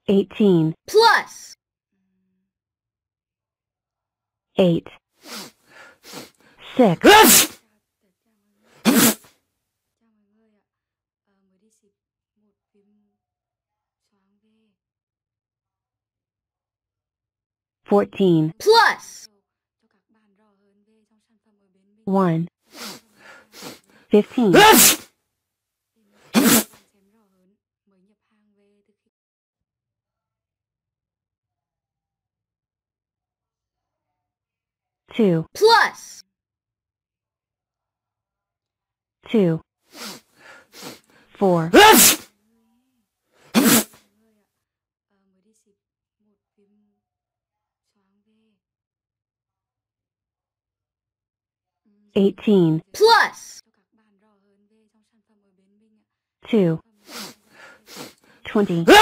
18 plus 8 6 14 plus 1 15 2 plus 2 4 18 plus 2 20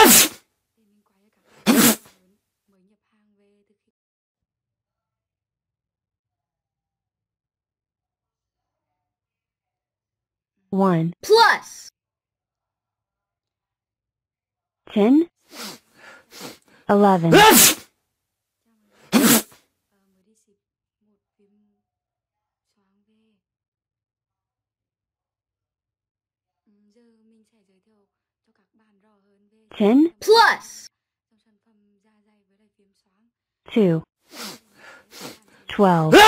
1 plus 10 11 10 plus 2 12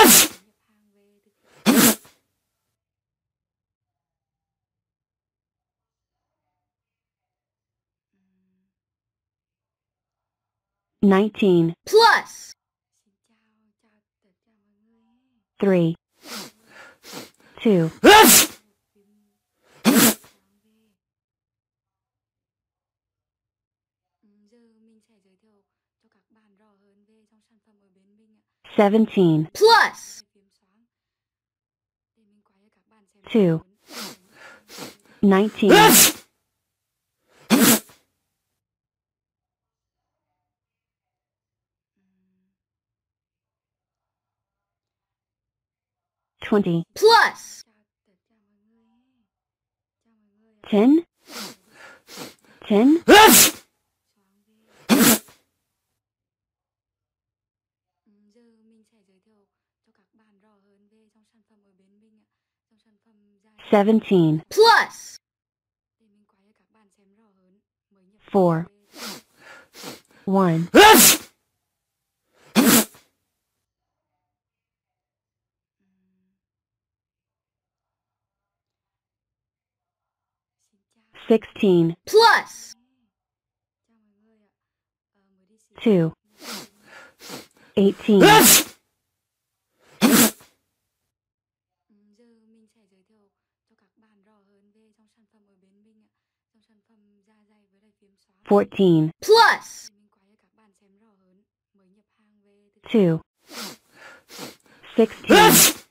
19 plus 3 2 17 plus 2 19 20 plus 10 10 17 plus 4 1 16 plus 2 18 14 plus 2 16